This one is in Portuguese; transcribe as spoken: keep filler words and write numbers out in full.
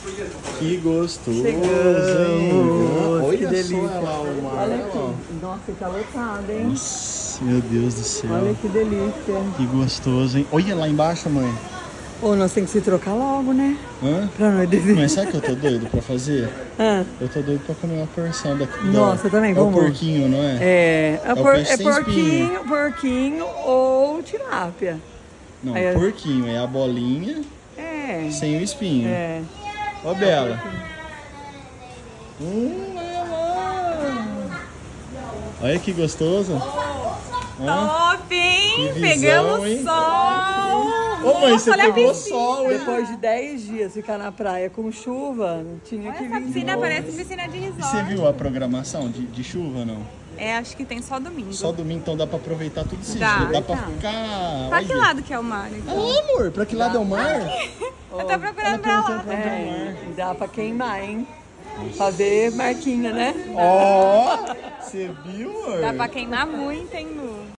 Que gostoso, Chegamos, olha que delícia. só lá o mar. Olha aqui. Nossa, tá lotado, hein? Nossa, meu Deus do céu. Olha que delícia. Que gostoso, hein? Olha lá embaixo, mãe. Ô, nós temos que se trocar logo, né? Hã? Pra nós descer. Mas sabe o que eu tô doido pra fazer? Ah, Eu tô doido pra comer uma porção daqui. Nossa, também, é vamos. o porquinho, não é? é, é, o por, peixe é sem porquinho, porquinho ou tilápia. Não, Aí, porquinho é a bolinha É. sem o espinho. É. Ó, Bela. Hum, olha lá. Olha que gostoso. Hã? Top, hein? Que visão, Pegamos hein? sol. Ô, mãe, você Olha a pegou piscina. sol, hein? Depois de dez dias ficar na praia com chuva, tinha Olha que essa vir. piscina, parece piscina de resort. Você viu a programação de, de chuva, não? É, acho que tem só domingo. Só domingo, então dá pra aproveitar tudo esse Dá. dia. Dá pra Dá. ficar... Pra que olha. lado que é o mar? Ah, Então? amor, pra que lado é o mar? Eu tô Ela procurando pra perguntou lá. pra onde é o mar. É, e dá pra queimar, hein? Fazer marquinha, né? Ó, você viu, amor? Dá pra queimar muito, hein, Lu?